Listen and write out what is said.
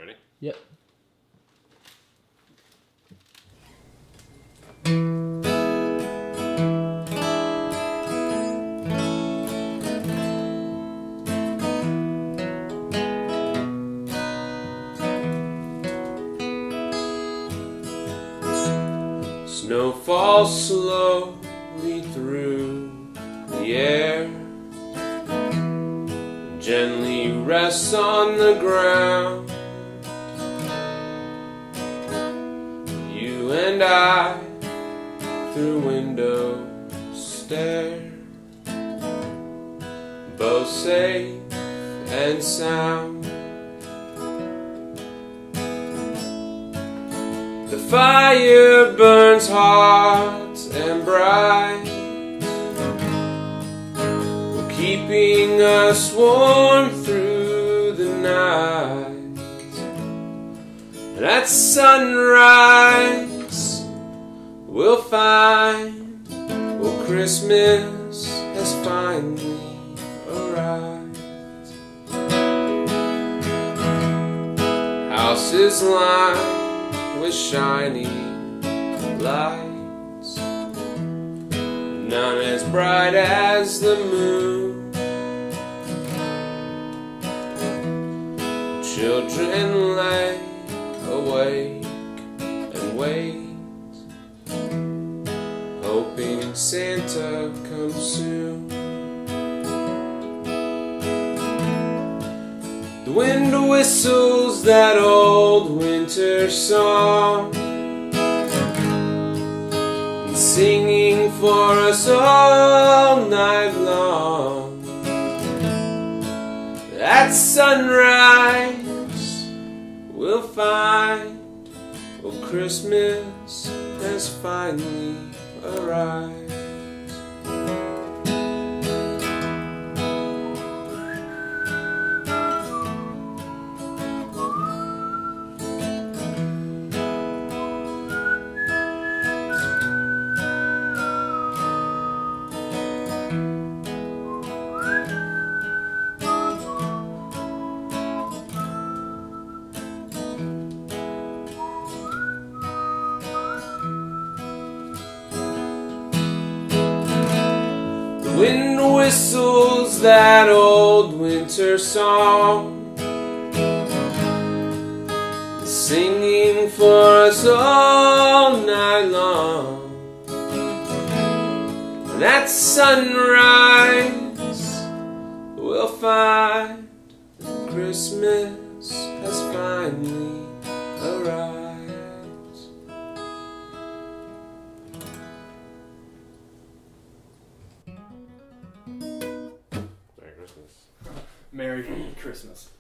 Ready? Yep. Snow falls slowly through the air, gently rests on the ground. You and I, through window stare, both safe and sound. The fire burns hot and bright, keeping us warm through the night. And at sunrise we'll find, well, Christmas has finally arrived. Houses lined with shining lights, none as bright as the moon. Children lay awake and wait, hoping Santa comes soon. The wind whistles that old winter song, and singing for us all night long. At sunrise we'll find, well, Christmas has finally arrived. Wind whistles that old winter song, singing for us all night long. And at sunrise we'll find that Christmas has finally arrived. Merry Christmas.